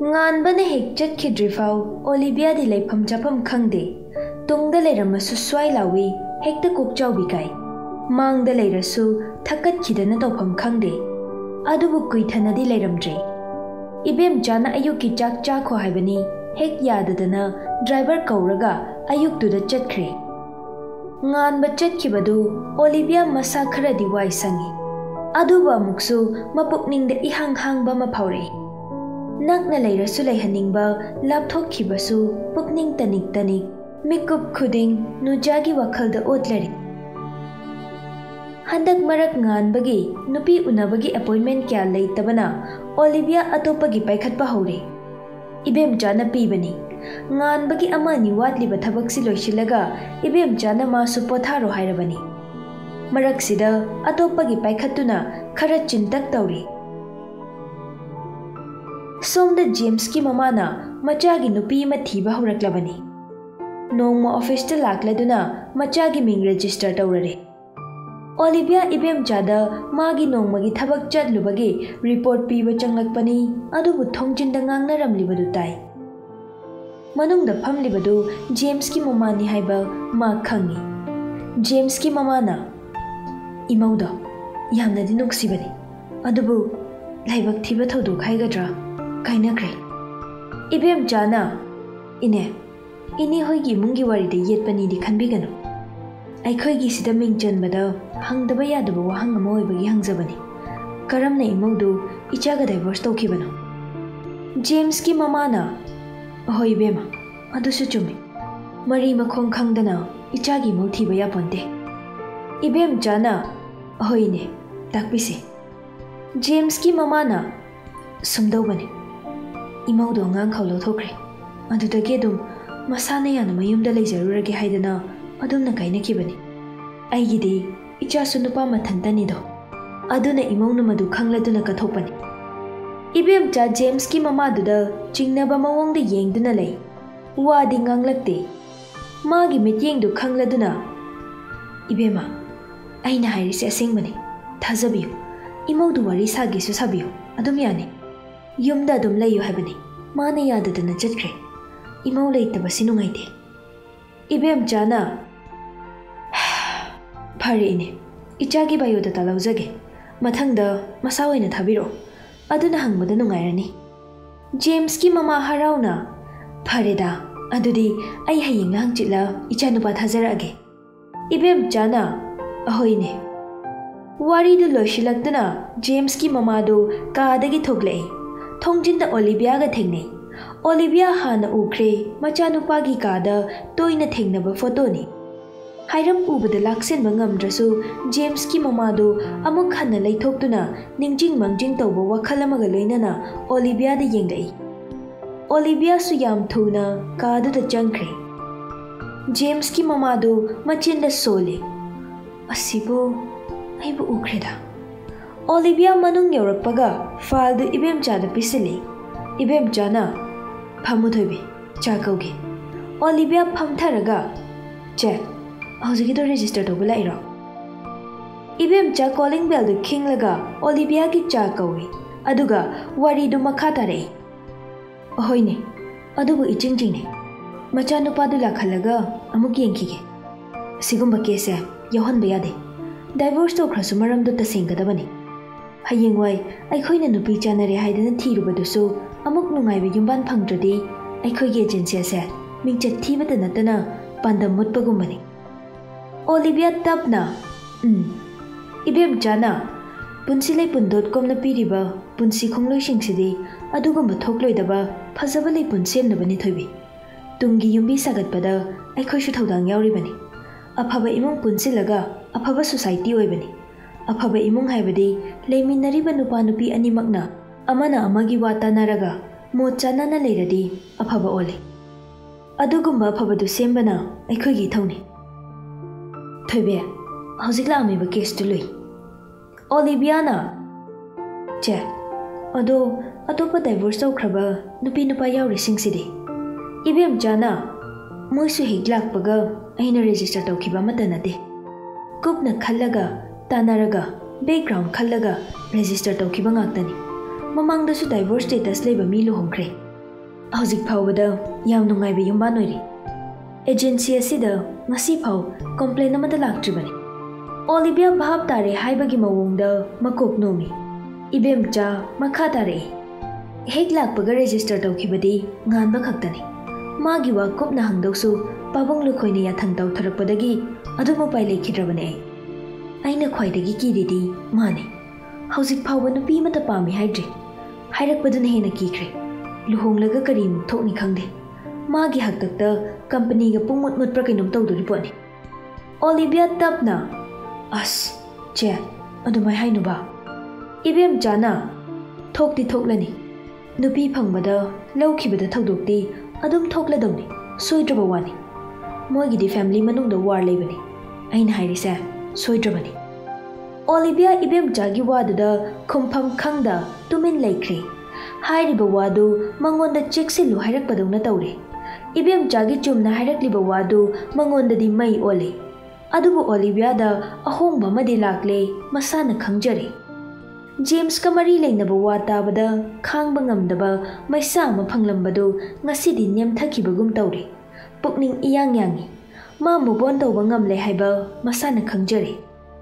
nganbana hek chatkhidrifau Olivia di leifam chapam khangde tungda leiramasu swai lawi hekta kokchaubi kai mangda leirasu thakat khidana tawpham khangde adubu kuithanadi leiramdre ibem jana ayuki chak chakho haibani hek yadadana driver kauraga ayuktuda chatkhre nganba chatkibadu Olivia masa kharadi wai sangi aduba muksu mapukningda ihang hangba maphawre nakna leirasu leihaningba lapthokhibasu pukning tanik tanik mikup khuding nujagi wakhalda otlari handak marak nganbagi nupi unabagi appointment kya leitabana Olivia atopagi paikhatpa hore ibem jana pibani nganbagi amani watliba thabaksi loisilaga ibem jana masu potharo hairabani maraksida atopagi paikhatuna khara chintak tawri somda James ki mamana machagi nupi ma thiba horaklabani nongma office ta lakladuna machagi ming register tawrare Olivia ibem jada magi nongmagi thabak chatlubagi report piba changlakpani adubu thongjinda ngangnaramlibadu tai manungda phamlibadu James ki mamani haiba ma khangi James ki mamana imauda yamnadi nuksibani adubu laibak thiba thodu khaigadra kainakre ibem jana ine hoigi mungi waride yetpani di khanbiganu aikhoigi sida mingchanbada hangdaba yadaba wahang ama oibagi hangjabani karamna imaudu ichaga divorce tawkhibanu James ki mamana ahoi bema adusu chumi mari makhong khangdana ichagi mau thiba yaponte ibem jana ahoine takpise James ki mamana sumdawbani imaudu angang khawlo thokre adudagi adum masana yana mayumda leijarurage haidana adumna kainakibani aigidi ichasu nupa mathantani do aduna imaunu madu khangladuna kathopani ibem cha James ki mama duda chingnaba mawongda yengduna lei wadi nganglakte magi mityeng du khangladuna ibema aina hairisi asengmani thajabiyu imaudu wari sagi su sabiyu adum yani yumda adum layu haibani mana yadadana chatkre imau leitabasi nungaite ibem jana Parine, ichagi biodata lauzage, mathangda masawaina thabiro, aduna hangmada nungairani. James ki mama harauna, Pareda, adudi ai haying langchitla ichanupa thajarage. Ibem jana, ahoine. Wari du loishilakduna James ki mama do kaadagi thoglei, thongjinda Olivia ga thengnei. Olivia hana ukre machanupa gi kaada toina thengnaba photo ni. Hairam ubada laksen mangamdrasu James ki mamado amuk hanna leithokduna ningjing mangjing tawba wakhal amaga loinana Olivia da yengai Olivia su yam thuna kaadu da changkhre James ki mamado machinda sole asibo aibu ukreda Olivia manung yorakpaga faldu ibem chada pisile ibem jana phamuthoibe chakauge Olivia phamtharaga che How's register to Bulairo? Ibem cha calling bell the king laga, Olivia ki cha kawi, Aduga, wari do makatare. Ahoine, Adubu itchingine. Machano padula kalaga, amukinkige. Sigumba kese, Johan Bayade. Divorce to Krasumaram do the singadabani. Hayingway, I coin a nupi chanare hide and tea rubaduso, amuk nungai yumban punctradi, I could get agency said, Mincha tiba the natana, Panda mutpagumani. Olivia tapna ibem jana Punshileipun Dot Com na piriba punsi khongloisingsidhi adugumba thokloidaba phajaba leipun semnabani thoibi tungi yumbi sagatpada aikhoisu thodang yauribani aphaba imung punsilaga aphaba society oibani aphaba imung haibadi leiminariba nupa nupi animakna amana amagi wata naraga mochana na leiradi aphaba ole adugumba aphabadu sembana aikhoigi thawni Thoibe, howzikla amiba case to lui. Oliviana Che, ado atopa divorce tawkraba nupi nupa yauringsidi. Ibem jana moisu higlakpaga aina register tawkhiba mata nate. Kupna khallaga tanaraga background khallaga register tawkhiba ngaktani. Mamangdasu divorce status leiba mi luhongkhre. Hauzik phawbada yam nungaiba yumban oiri. Agency asida ngasi phaw complaint amada laktribani. Olivia bhab tare haibagi mawongda makok nomi. Ibemcha makha tare. Hek lakpaga register tawkhibadi nganba khaktani. Magi wa kopna hangdawsu pabong lukhoina yathang taw tharakpadagi aduma pai lekhidrabane. Aina khwaidagi kiridi mane. Hauzik phawba nupi mata pami haidre. Hairakpaduna hena kikre. Luhonglaga kari muk thokni khangde. Magi haktakta company ga pungmut mut pra kainom tawdori pone. Olivia tapna as che adumai hainuba. Ibem chana thokti thoklani. Nupi phangbada lawkhibada thodokti adum thokladawni soidraba wani. Moigidi family manungda war leibani. Aina hairise soidrabani. Olivia ibem jagi wadada khumpham khangda tumin laikre. Hairiba wadu mangonda cheksilu hairakpadawna tawre. Ibem jagi chumna hairakliba wadu mangonda di mai ole. Adubu Olivia da ahongba madi lakle masana khangjare. James kamari lainaba wa tabada khangba ngamdaba maisa ama phanglambadu ngasidi nyamthakibagum tawre. Pukning iyang yangi. Ma mubon tawba ngamle haiba masana khangjare.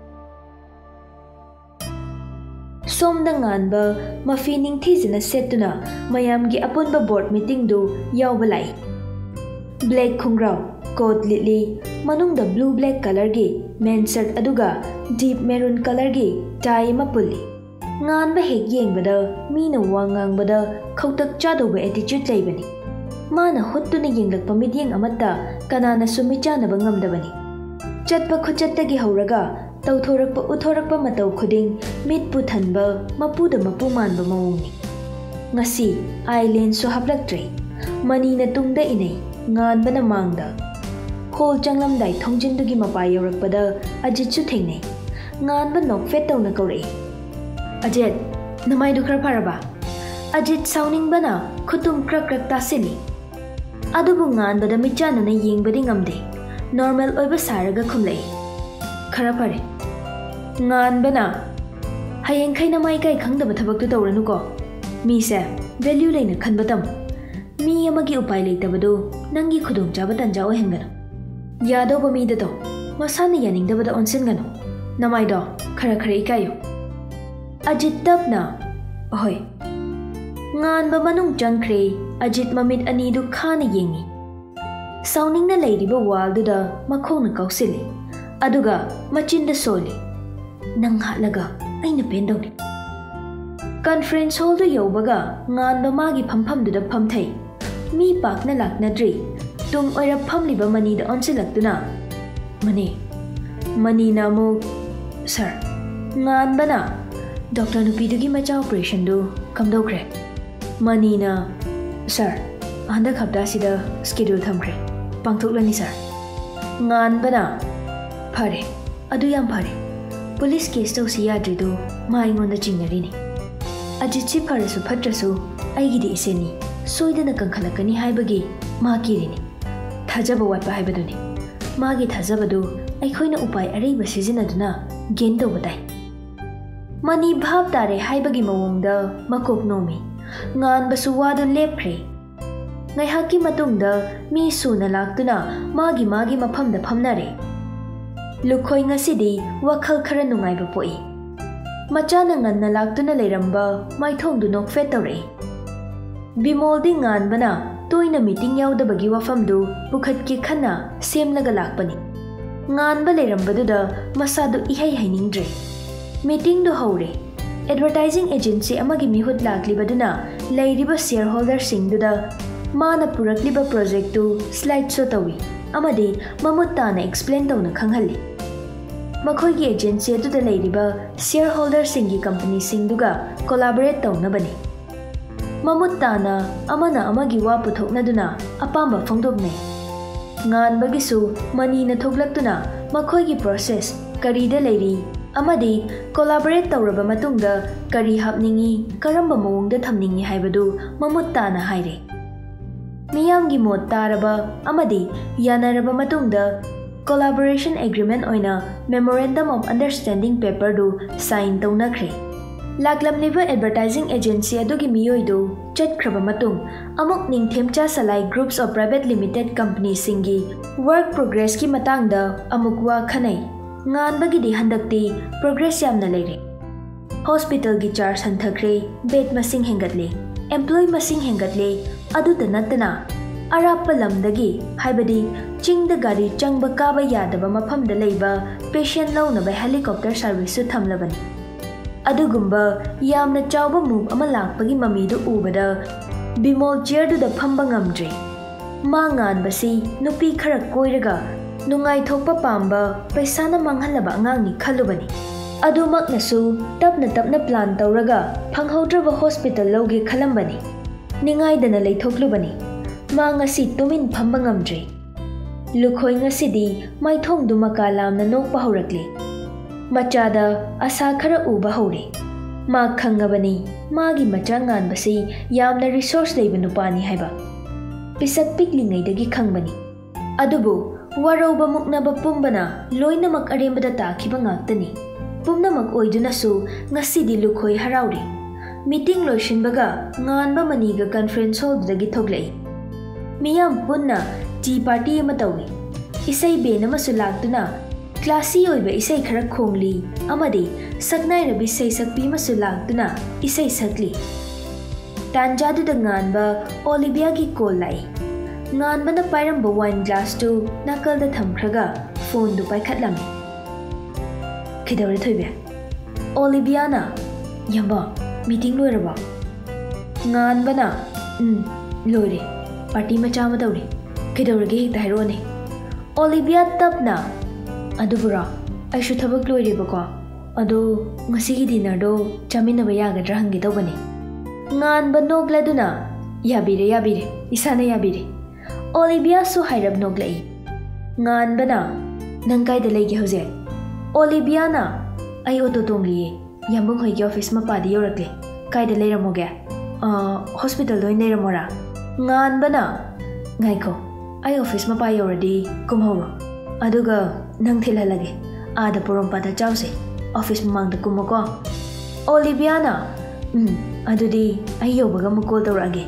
Somda nganba mafi ningthizina setuna mayamgi apunba board meeting du yawba lai. Black khungrau coat litli manungda blue black color gi men shirt aduga deep maroon color gi tie ma pulli. Nganba hek yengbada mina wangangbada khautak chadoba attitude laibani. Mana huttuna yenglakpa midyeng amatta kanana sumichana bangamdabani. Chatpa khuchattagi hauraga tawthorakpa uthorakpa mataw khuding mitpu thanba mapuda mapu manba mawongni. Ngasi island so haplaktre. Manina tungda inay nganbana mangda. Hol changlamdai thongjindugi mapai yaurakpada Ajitsu thengnai. Nganba nokfet tawna kaurei. Ajit, namaidu khara pharaba. Ajit sauningbana khutum krak krak tasili. Adubu nganbada michanana yengbadi ngamde. Normal oiba saraga khumlai. Khara phare. Nganbana hayengkhai namai kai khangdaba thabaktu tawranuko. Mi se value leina khanbatam. Mi amagi upai leitabadu nangi khudong chaba tanja ohengano. Yadoba mi dato masana yaningdabada onsingano. Namai do khara khara ikayo. Ajit tapna ahoy. Nganba manung changkhre Ajit mamit anidu khana yengi. Sauningna leiriba walduda makhongna kausili. Aduga machinda soli. Nang halaga aina pendawni. Conference hall du yaubaga nganba magi phamduda phamthai. Mi pakna laknadri. Tung oira phamliba manida onsilaktuna. Mani na mo sir. Nganbana Dr. Nupidugi macha operation du kamdokre. Mani na sir. Handak hapda sida schedule thamkre. Pangthoklani sir. Nganbana phare. Adu yam phare. Police case tawsi yadridu ma ingonda chingnarini. Ajitsi pharasu phatrasu aigidi iseni soidana kankhalakani haibagi ma kirini. Thajaba watpa haibaduni. Magi thajabadu aikhoina upai areiba sizinaduna gain tawbadai. Mani bhab tare haibagi mawongda makok nomi. Nganbasu wadu lepkhre. Ngaihaki matungda mi suna laktuna magi maphamda phamnare. Lukhoi ngasidi wakhal khara nungaiba poi. Machana nganna laktuna leiramba maithongdu nokfet tawrei. Bimoldi nganbana toina meeting yaudabagi wafamdu pukhatki khana semlaga lakpani. Nganba leirambaduda masadu ihai hainingdre. Meeting do haure. Advertising agency amagi mihut laklibaduna leiriba shareholder singduda mana purakliba project tu slide show tawi. Amadi mamutana explain tawna khanghalli. Makhoigi agency aduda leiriba shareholder singi company singduga collaborate tawnabani. Mamutana amana amagi wa puthoknaduna apamba phongdokne. Nganbagisu manina thoglaktuna makhoigi process karida leiri amadi collaborate tawraba matungda kari hapningi karamba mawongda thamningi haibadu mamutana haire. Miyamgi mot taraba amadi yanaraba matungda collaboration agreement oina memorandum of understanding paper du sign tawnakre. Laklamliba advertising agency adugi miyoidu chatkraba matung amuk ningthemcha salai groups of private limited companies singi work progress ki matangda amukwa khanai nganbagi di handakti progress yamna leire. Hospital gi charge hanthakre, bed masing hengatle, employee masing hengatle, aduda natana arapa lamdagi haibadi chingda gari changba kaba yadaba mafamda leiba patient launaba helicopter service su thamlabani. Adugumba yamna chawba move ama lakpagi mamidu ubada bimol chair du da phamba ngamdre. Ma nganbasi nupi khara koiraga nungai thokpa pamba paisana manghalaba angangni khalubani. Adumak nasu tapna plan tawraga phanghodraba hospital loge khalambani. Ningai dana leithoklubani. Ma ngasi tumin phamba ngamdre. Lukhoi ngasidi maithong dumaka lamna nokpa horakle. Machada asa khara uba hore. Ma khangabani magi macha nganbasi yamna resource leiba nupani haiba. Pisak piklingaidagi khangbani. Adubu waroba muknaba pumbana loinamak arembada takhiba ngaktani. Pumnamak oidunasu ngasidi lukhoi harauri. Meeting loishinbaga nganba maniga conference hall dagi thoglai. Miyam punna tea party ama tawi. Isai bena masu laktuna classy oiba isai khara khongli amadi saknai rabi sei sakpi masu laktuna isai sakli. Tanjadu da nganba Olivia gi call lai. Nganba na pairamba wine glass tu nakal da thamkhraga phone du paikhatlami. Kidawre thoibe Olivia na yamba meeting loiraba. Nganba na loire party macha ma tawri. Kidawrege hekta hairone. Olivia tapna adubura aishu thabak loireba adu ngasigi dinner do chaminaba yagadra hangi tawbani. Nganba nogladuna yabire isana yabire. Olivia su hairab noglai. Nganba na nangkai da leige hoje. Olivia na ai auto tongliye yambung hoi ki office ma padi yorakle. Kai da leiramoge hospital do neiramora. Nganba na ngaiko ai office ma pa yoradi kumhoro. Aduga nang thilhalage ada porompada chause office mamangda kumako. Olivia na adudi ayobaga mukol tawrage.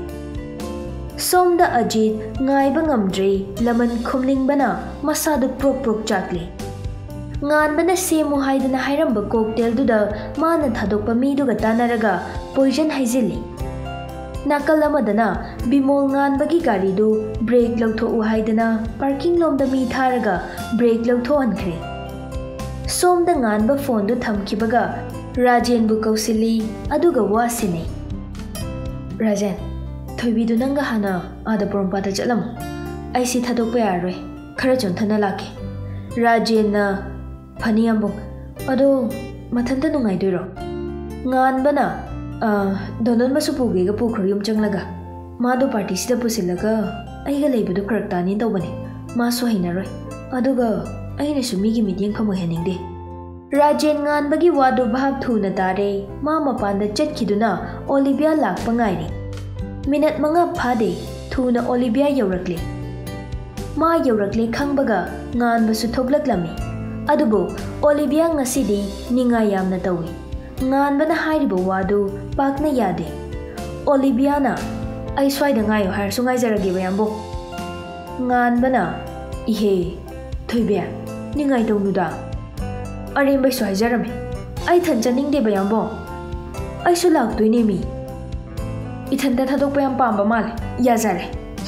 Somda Ajit ngaiba ngamdre laman khumningbana masadu prok chakle. Nganbana semu haidana hairamba cocktail duda mana thadokpa miduga tanaraga poison haizili. Nakal amadana bimol nganbagi gari du break lautho'u haidana parking lomda mi tharaga break lautho'ankhre. Somda nganba phone du thamkibaga Rajen bu kausili aduga wasine. Rajen thoibi du nanga hana ada porompada chalam. Aisi thadokpa yaroi khara chonthana lake. Rajen na phaniyambung ado mathanta nungai doiro. Nganbana donon masu puge ga pukro yum changlaga. Mado party sida pusilaga aiga leibudu karaktani tawbani. Ma so hainaroi. Aduga aina sumigi meeting phamu heningde. Rajen nganbagi wadu bhab thuna tare ma mapanda chatkiduna Olivia lakpa ngairi. Minute manga phade thuna Olivia yaurakle. Ma yaurakle khangbaga nganbasu thoglaklami. Adubu Olivia ngasidi ninga yamna tawi. Nganbana hairiba wadu pakna yade. Olivia na ai swaida ngayo har sungai jarage bayambo. Nganbana ihe thoibe ningai tawnuda. Arembai swai jarame. Ai than chaning de bayambo. Ai su laktoi mi. Ithanda thadokpa yam pamba male yazare.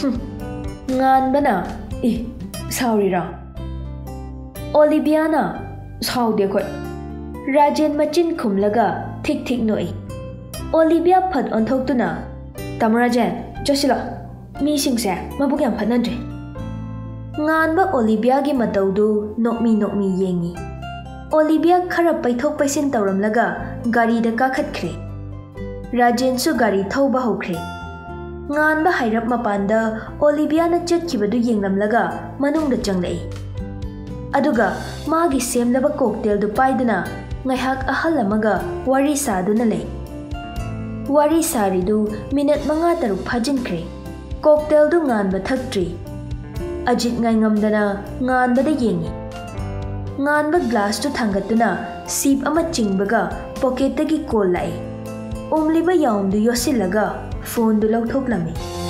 Nganbana sorry ra. Olivia na saude khoi. Rajen machin khumlaga thik noi. Olivia phat onthokuna Tamarajan josila mi singse mabuk yam phanandre. Nganba Olivia gi mataudu nokmi yengi. Olivia khara paithok paisin tawramlaga gari da kakhatkre. Rajen su gari thauba hokre. Nganba hairap mapanda Olivia na chatkibadu yenglamlaga manungda changlai. Aduga magi semlaba cocktail du paiduna ngaihak ahal amaga wari saduna lei. Wari saridu minute manga taruk phajinkre. Cocktail du nganba thaktri. Ajit ngai ngamdana nganbada yengi. Nganba glass tu thangatuna sip ama chingbaga pocket tagi kol lai. ꯑꯣꯝꯂꯤꯕ ꯌꯥꯎꯝꯗꯨ ꯌꯣꯠꯁꯤꯜꯂꯒ ꯐꯣꯟꯗꯨ ꯂꯧꯊꯣꯛꯂꯝꯃꯤ꯫